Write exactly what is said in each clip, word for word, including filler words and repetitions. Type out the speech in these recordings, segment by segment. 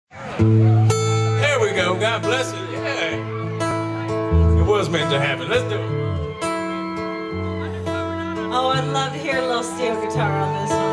There we go. God bless you. Yeah. It was meant to happen. Let's do it. Oh, I'd love to hear a little steel guitar on this one.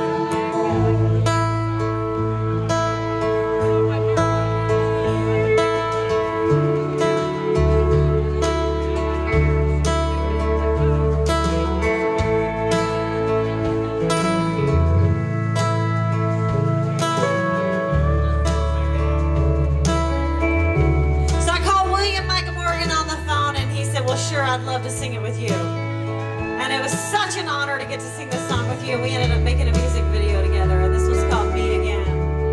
Sure, I'd love to sing it with you. And it was such an honor to get to sing this song with you. We ended up making a music video together, and this was called Meet Again.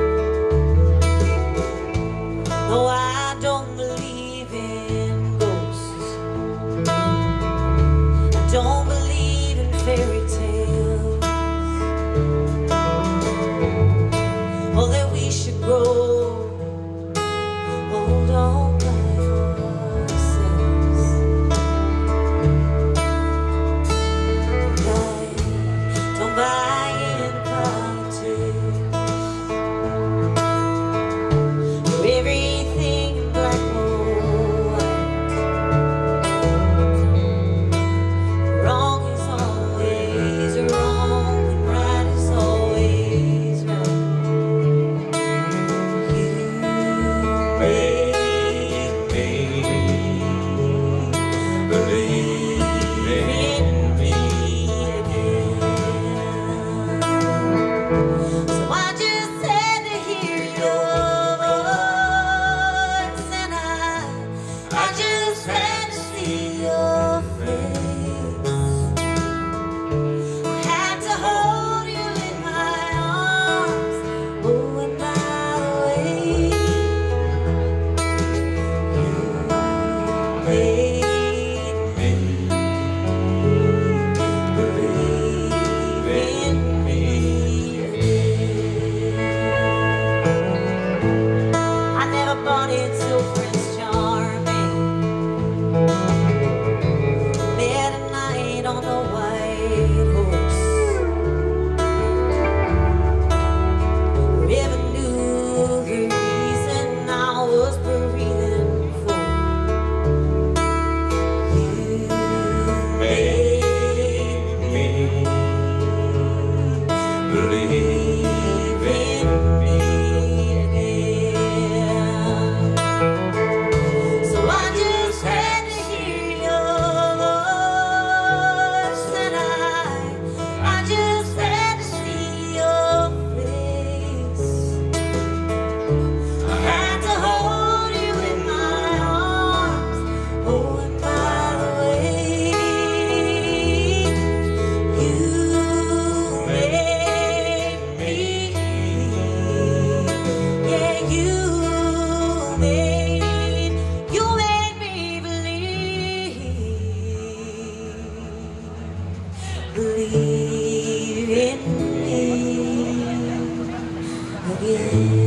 No, I don't believe in ghosts. I don't believe in fairy tales. Or that we should grow old on. Believe in me again.